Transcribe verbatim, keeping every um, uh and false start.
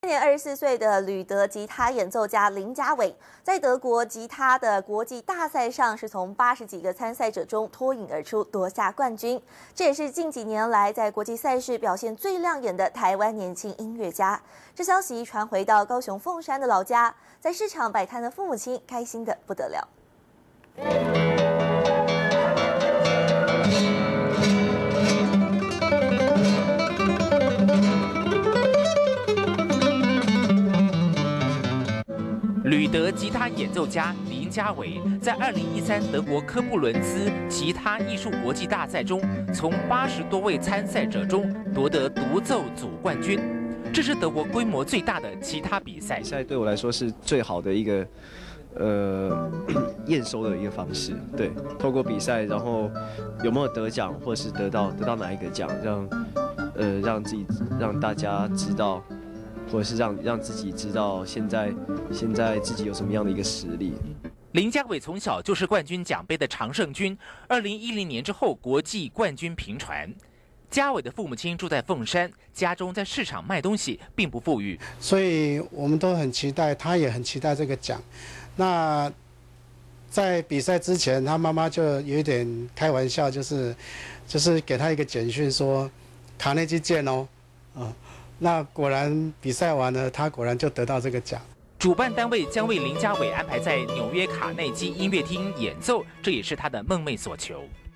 今年二十四岁的旅德吉他演奏家林家伟，在德国吉他的国际大赛上，是从八十几个参赛者中脱颖而出，夺下冠军。这也是近几年来在国际赛事表现最亮眼的台湾年轻音乐家。这消息传回到高雄凤山的老家，在市场摆摊的父母亲开心的不得了。 旅德吉他演奏家林家伟在二零一三德国科布伦兹吉他艺术国际大赛中，从八十多位参赛者中夺得独奏组冠军。这是德国规模最大的吉他比赛。 比赛对我来说是最好的一个呃验收的一个方式。对，透过比赛，然后有没有得奖，或是得到得到哪一个奖，让呃让自己让大家知道。 或者是让让自己知道现在现在自己有什么样的一个实力。 林家伟从小就是冠军奖杯的常胜军，二零一零年之后国际冠军频传。家伟的父母亲住在凤山，家中在市场卖东西并不富裕， 所以我们都很期待，他也很期待这个奖。那在比赛之前，他妈妈就有一点开玩笑，就是就是给他一个简讯说：“卡内基见哦。”啊。 那果然比赛完了，他果然就得到这个奖。 主办单位将为林家伟安排在纽约卡内基音乐厅演奏，这也是他的梦寐所求。